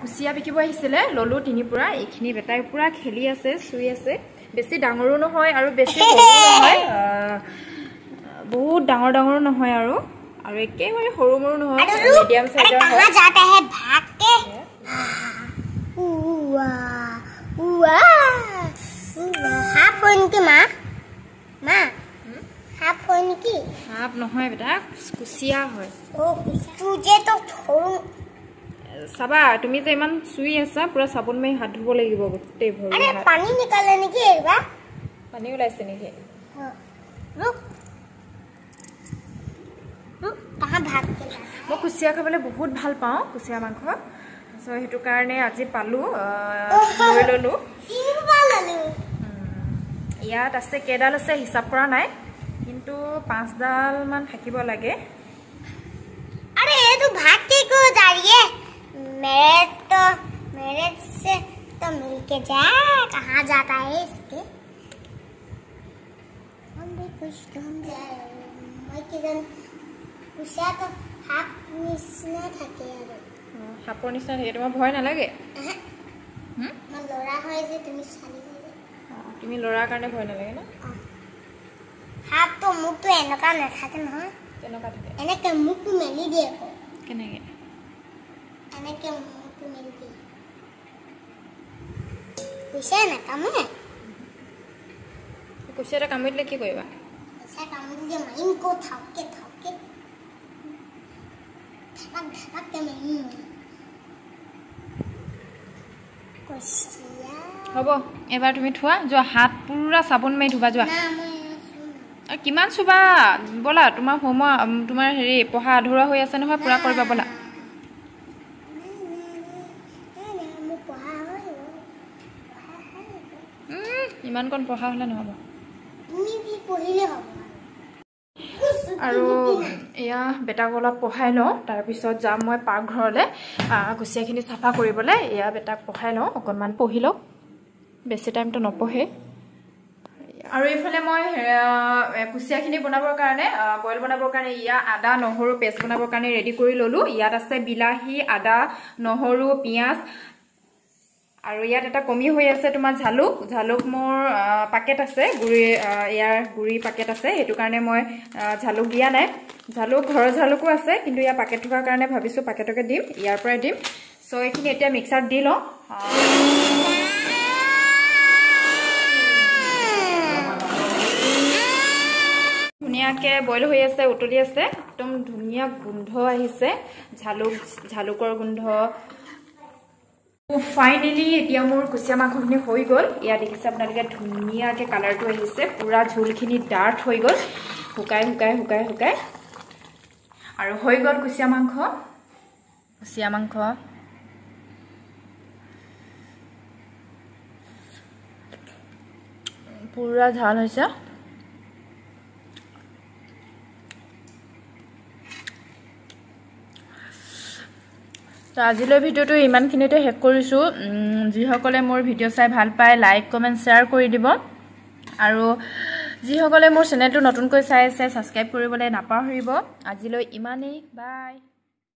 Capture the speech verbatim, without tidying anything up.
কুচিয়া বিকিব আহিছিলে ললো তিনি পুৰা এইখিনি বেটাই পুৰা খেলি আছে চুই আছে বেছি ডাঙৰো নহয় আৰু বেছি সৰু নহয় বহুত ডাঙৰ ডাঙৰো নহয় আৰু আৰু একেবাৰে সৰু মৰু নহয় মিডিয়াম সাইজৰ হয় कहां जाता है भाग के उवा उवा हाफ फोन की मां मां हाफ फोन की हाफ নহয় বেটা কুচিয়া হয় ओ तुझे तो छोड़ू साबा তুমি যে ইমান সুই আছা পুরা সাবুন মে হাত ধুব লাগিব গটে ভৰি अरे पानी निकाले নেকি এবা পানী ওলাইছে নেকি हां रुक रुक कहां भाग के जा মই কুচিয়া খাবলৈ বহুত ভাল পাওঁ কুচিয়া মাংস সো হেতু কাৰণে আজি পালো লৈ ললো তিন বাৰ ললো ইয়াত আছে কেডাল আছে হিসাব কৰা নাই কিন্তু পাঁচ ডাল মান থাকিব লাগে अरे ये तो भाग के को जा रही है मेरे तो मेरे से तो मिलके जा कहां जाता है इसके हम भी कुछ तो हम जाए मैं किधर कुछा तो हाथ निसना থাকে আৰু হাপৰ নিচিনা থাকে তোমাৰ ভয় নালাগে হুম মই লৰা হয় যে তুমি চালি যায় তুমি লৰাৰ কাৰণে ভয় নালাগে না হাত তো মুখ তো এনেকা নাথাকে নহয় কেনেকা থাকে এনেকে মুখটো মেলি দিয়ে আকৌ কেনেকে এনেকে মুখটো মেলি দিয়ে কুছা না কামে কুচিয়া এটা কামুৰিলে কি কৰিবা কুছা কামুৰি দিয়ে মাইন কো থাকে থাকে থাক থাক কে মাইন কুছিয়া হ'ব এবাৰ তুমি থোৱা যোৱা হাত পুৰা সাবুন মাৰি ধুবা যোৱা না মই কিমান সুবা বলা তোমাৰ হোম তোমাৰ হেৰি পঢ়া আধৰুৱা হৈ আছে নহয় পুৰা কৰিবা বলা ইমান কোন পঢ়া হলে নহব তুমি কি পঢ়িলে হ'ব আৰু এয়া বেটাক অলপ পঢ়াই লওঁ তাৰপিছত যাম মই পাকঘৰলৈ কুচিয়াখিনি চাফা কৰিবলৈ এয়া বেটাক পঢ়াই লওঁ অকণমান পঢ়ি লওঁ বেছি টাইমটো নপঢ়ে আৰু এইফালে মই কুচিয়াখিনি বনাবৰ কাৰণে বইল বনাবৰ কাৰণে ইয়া আদা নহৰু পেষ্ট বনাবৰ কাৰণে ৰেডি কৰি ললো ইয়াত আছে বিলাহী আদা নহৰু পিঁয়াজ আৰু ইয়াত এটা কমি হৈ আছে তোমাৰ ঝালুক ঝালুক মোৰ পাকেট আছে গুৰি ইয়াৰ গুৰি পাকেট আছে হেতু কাৰণে মই ঝালুক দিয়া নাই ঝালুক ঘৰৰ ঝালুকো আছে কিন্তু ইয়া পাকেট থকাৰ কাৰণে ভাবিছো পাকেটকে দিম ইয়াৰ পৰাই দিম সো এইখিনি এতিয়া মিক্সাৰ দি লওঁ ধুনিয়াকে বইল হৈ আছে উতলি আছে একদম ধুনিয়া গোন্ধ আহিছে ঝালুক ঝালুকৰ গোন্ধ ফাইনালি এতিয়া মোৰ কুচিয়া মাংসখিনি হৈ গ'ল ইয়া দেখিছে আপোনালোকে ধুনিয়াকে কালাৰটো আহিছে পুৰা ঝোলখিনি ডাৰ্ক হৈ গ'ল শুকাই শুকাই শুকাই শুকাই আৰু হৈ গ'ল কুচিয়া মাংস কুচিয়া মাংস পুৰা ঝাল হৈছে তো আজিলৈ ভিডিওটো ইমানখিনিতে শেষ কৰিছোঁ যিসকলে মোৰ ভিডিঅ' চাই ভাল পায় লাইক কমেণ্ট শ্বেয়াৰ কৰি দিব আৰু যিসকলে মোৰ চেনেলটো নতুনকৈ চাই আছে ছাবস্ক্ৰাইব কৰিবলৈ নাপাহৰিব আজিলৈ ইমানেই বাই